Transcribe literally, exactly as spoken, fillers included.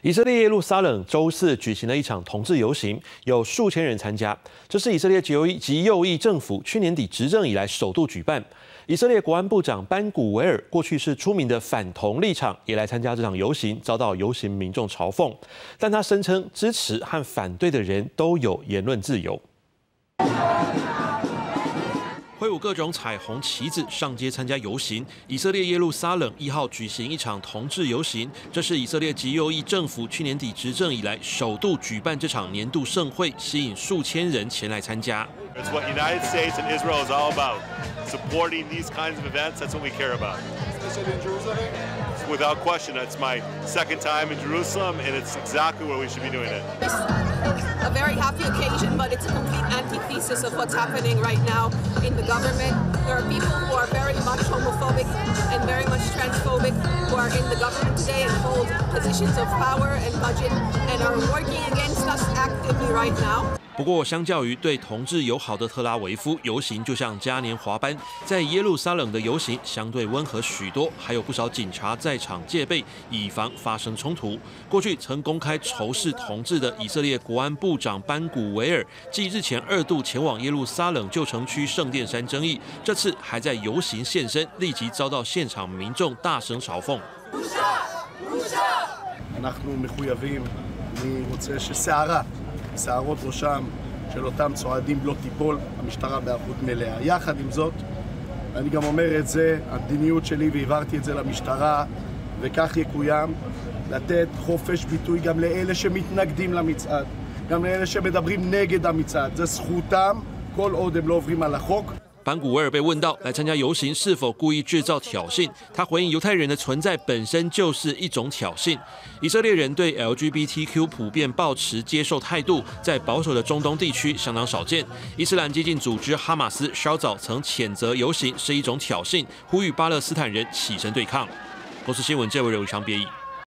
以色列耶路撒冷周四举行了一场同志游行，有数千人参加。这是以色列极右翼及右翼政府去年底执政以来首度举办。以色列国安部长班古维尔过去是出名的反同立场，也来参加这场游行，遭到游行民众嘲讽。但他声称支持和反对的人都有言论自由。 挥舞各种彩虹旗子上街参加游行。以色列耶路撒冷一号举行一场同志游行，这是以色列极右翼政府去年底执政以来首度举办这场年度盛会，吸引数千人前来参加。 It's what United States and Israel is all about. Supporting these kinds of events, that's what we care about. Especially in Jerusalem? Without question, that's my second time in Jerusalem, and it's exactly where we should be doing it. It's a very happy occasion, but it's a complete antithesis of what's happening right now in the government. There are people who are very much homophobic and very much transphobic who are in the government today and hold positions of power and budget and are working against us actively right now. 不过，相较于对同志友好的特拉维夫游行，就像嘉年华般，在耶路撒冷的游行相对温和许多，还有不少警察在场戒备，以防发生冲突。过去曾公开仇视同志的以色列国安部长班古维尔，继日前二度前往耶路撒冷旧城区圣殿山争议，这次还在游行现身，立即遭到现场民众大声嘲讽。 אנחנו מחויבים, אני רוצה שסערה, שערות ראשם של אותם צועדים לא תיפול, המשטרה באחריות מלאה. יחד עם זאת, אני גם אומר את זה, המדיניות שלי והעברתי את זה למשטרה, וכך יקוים, לתת חופש ביטוי גם לאלה שמתנגדים למצעד, גם לאלה שמדברים נגד המצעד. זה זכותם, כל עוד הם לא עוברים על החוק. 班古维尔被问到来参加游行是否故意制造挑衅，他回应犹太人的存在本身就是一种挑衅。以色列人对 L G B T Q 普遍抱持接受态度，在保守的中东地区相当少见。伊斯兰激进组织哈马斯稍早曾谴责游行是一种挑衅，呼吁巴勒斯坦人起身对抗。公司新闻这位刘强别译。